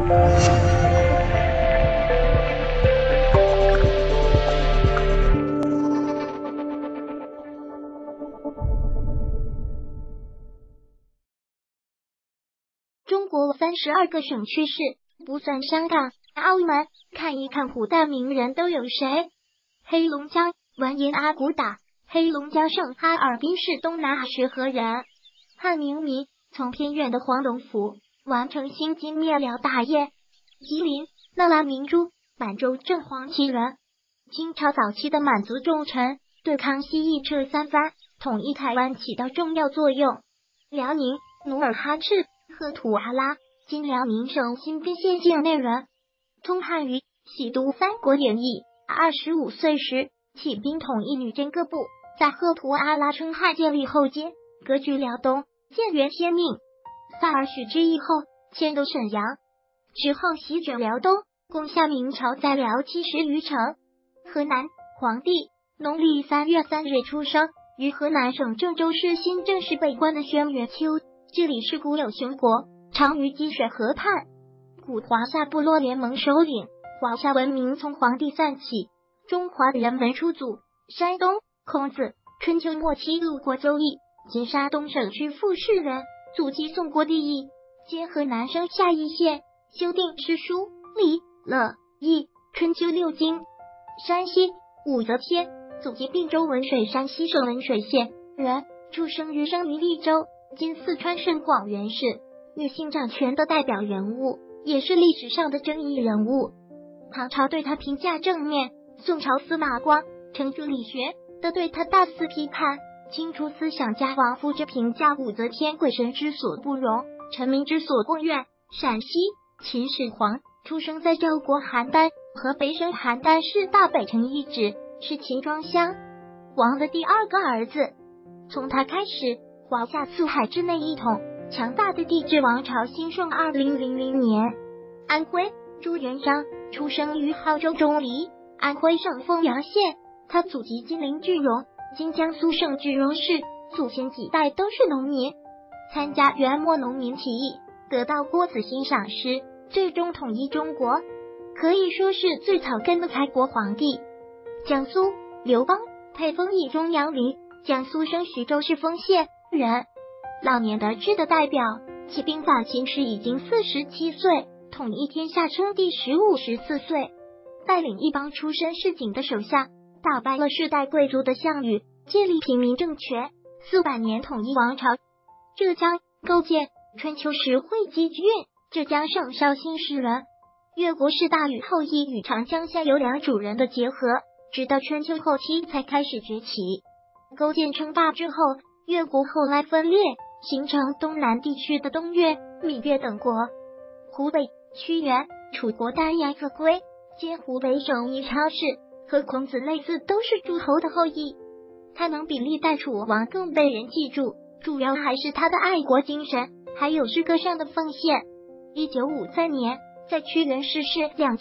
中国32个省区市，不算香港、澳门，看一看古代名人都有谁？黑龙江完颜阿骨打，黑龙江省哈尔滨市东南石河人。汉明弥从偏远的黄龙府完成新京灭辽大业。吉林那拉明珠，满洲正黄旗人。清朝早期的满族重臣，对康熙一撤三藩，统一台湾起到重要作用。辽宁努尔哈赤，赫图阿拉，今辽宁省新宾县境内人，通汉语，习读《三国演义》。25岁时起兵统一女真各部，在赫图阿拉称汉建立后街，割据辽东，建元天命。萨尔戌之役后，迁都沈阳，之后席卷辽东，攻下明朝在辽70余城。河南皇帝农历3月3日出生于河南省郑州市新郑市北关的轩辕丘，这里是古有熊国，常于积水河畔。古华夏部落联盟首领，华夏文明从黄帝散起，中华人文初祖。山东孔子，春秋末期路过周易，今山东省曲阜市人，祖籍宋国第一，今河南省夏邑县，修订诗书、礼、乐、易、春秋6经。山西武则天，祖籍并州文水，山西省文水县人，生于利州，今四川省广元市。女性掌权的代表人物，也是历史上的争议人物。唐朝对他评价正面，宋朝司马光程朱理学的对他大肆批判。清初思想家王夫之评价武则天鬼神之所不容，臣民之所不愿。陕西秦始皇出生在赵国邯郸，河北省邯郸市大北城一址，是秦庄乡王的第2个儿子。从他开始，华夏四海之内一统，强大的帝制王朝兴盛。2000年，安徽朱元璋出生于亳州钟离，安徽省凤阳县，他祖籍金陵句容，今江苏省句容市，祖先几代都是农民。参加元末农民起义，得到郭子兴赏识，最终统一中国，可以说是最草根的开国皇帝。江苏刘邦，沛丰邑中阳陵，江苏省徐州市丰县人。老年得志的代表，起兵反秦时已经47岁，统一天下称帝时54岁，带领一帮出身市井的手下，打败了世代贵族的项羽，建立平民政权，400年统一王朝。浙江构建春秋时会稽郡，浙江省绍兴市人。越国是大禹后裔与长江下游两主人的结合，直到春秋后期才开始崛起。勾践称霸之后，越国后来分裂，形成东南地区的东越、闽越等国。湖北屈原、楚国丹阳子规，皆湖北省宜昌市，和孔子类似，都是诸侯的后裔。他能比历代楚王更被人记住，主要还是他的爱国精神，还有诗歌上的奉献。1953年，在屈原逝世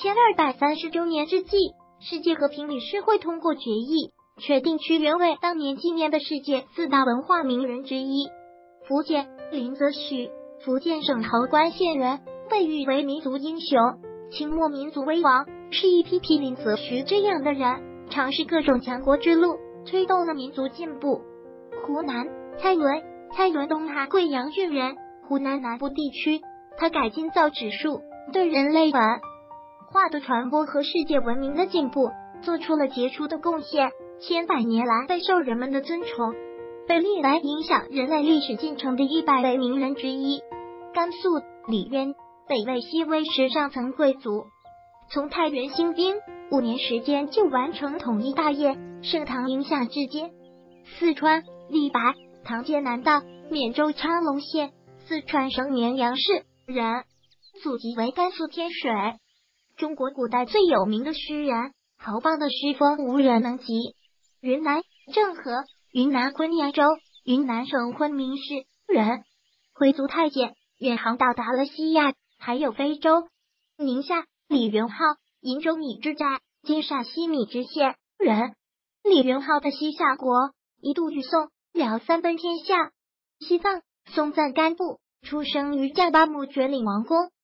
2230周年之际，世界和平理事会通过决议，确定屈原为当年纪念的世界4大文化名人之一。福建林则徐，福建省韶关县人，被誉为民族英雄、清末民族危亡，是一批批林则徐这样的人，尝试各种强国之路，推动了民族进步。湖南蔡伦东汉贵阳郡人，湖南南部地区，他改进造纸术，对人类文化的传播和世界文明的进步做出了杰出的贡献，千百年来备受人们的尊崇，被列为影响人类历史进程的100位名人之一。甘肃李渊，北魏西魏时上层贵族，从太原兴兵5年时间就完成统一大业，盛唐影响至今。四川李白，唐界南道缅州昌隆县，四川省绵阳市人，祖籍为甘肃天水。中国古代最有名的诗人，豪放的诗风无人能及。云南郑和，云南昆阳州，云南省昆明市人，回族太监，远航到达了西亚，还有非洲。宁夏李元昊，鄞州米脂寨，今陕西米脂县人。李元昊的西夏国一度与宋、辽三分天下。西藏松赞干布，出生于架巴木觉岭王宫，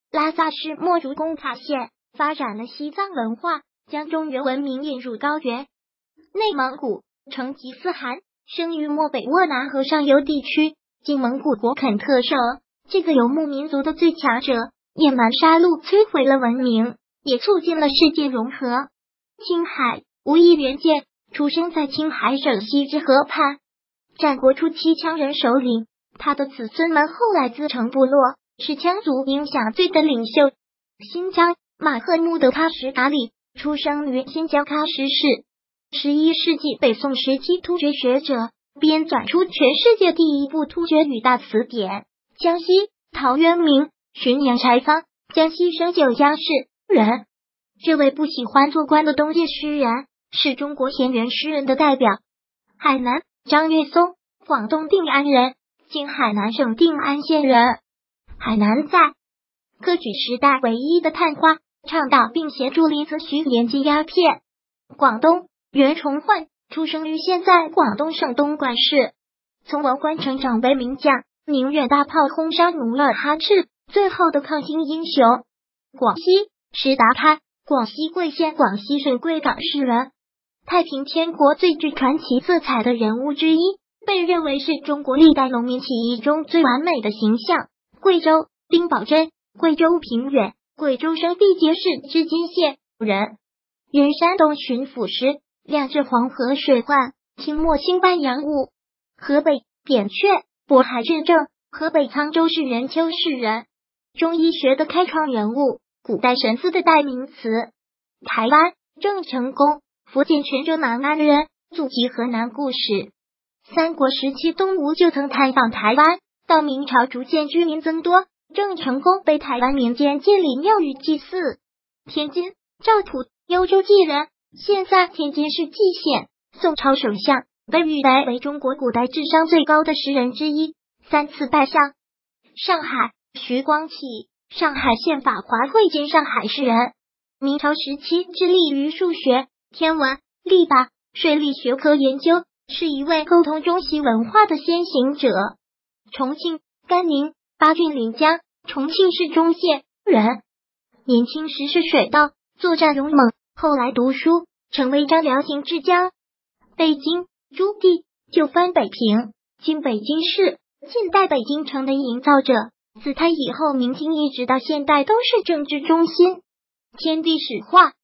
拉萨市墨竹工卡县发展了西藏文化，将中原文明引入高原。内蒙古成吉思汗生于漠北沃拿河上游地区，今蒙古国肯特省。这个游牧民族的最强者，野蛮杀戮摧毁了文明，也促进了世界融合。青海无意元介出生在青海省西支河畔，战国初期羌人首领，他的子孙们后来自成部落，是羌族影响最的领袖。新疆马赫穆德喀什达里出生于新疆喀什市，11世纪北宋时期突厥学者编纂出全世界第一部突厥语大词典。江西陶渊明，浔阳柴坊，江西省九江市人。这位不喜欢做官的东晋诗人，是中国田园诗人的代表。海南张岳松，广东定安人，今海南省定安县人。海南在科举时代唯一的探花，倡导并协助李子胥严禁鸦片。广东袁崇焕出生于现在广东省东莞市，从文官成长为名将，宁远大炮轰杀努尔哈赤，最后的抗清英雄。广西石达开，广西桂县广西省贵港市人，太平天国最具传奇色彩的人物之一，被认为是中国历代农民起义中最完美的形象。贵州丁宝桢，贵州平远，贵州省毕节市织金县人，原山东巡抚时亮治黄河水患，清末兴办洋务。河北扁鹊，渤海镇政，河北沧州市任丘市人，中医学的开创人物，古代神字的代名词。台湾郑成功，福建泉州南安人，祖籍河南固始。三国时期东吴就曾探访台湾，到明朝逐渐居民增多，郑成功被台湾民间建立庙宇祭祀。天津赵普，幽州济人，现在天津市蓟县，宋朝首相，被誉为中国古代智商最高的诗人之一，3次拜相。上海徐光启，上海县法华会兼上海市人，明朝时期致力于数学、天文、历法、水利学科研究，是一位沟通中西文化的先行者。重庆甘宁，巴郡临江，重庆市中县人，年轻时是水稻，作战勇猛，后来读书，成为张辽行之将。北京朱棣，就藩北平，今北京市，近代北京城的营造者，自他以后明清一直到现代都是政治中心。天地始化，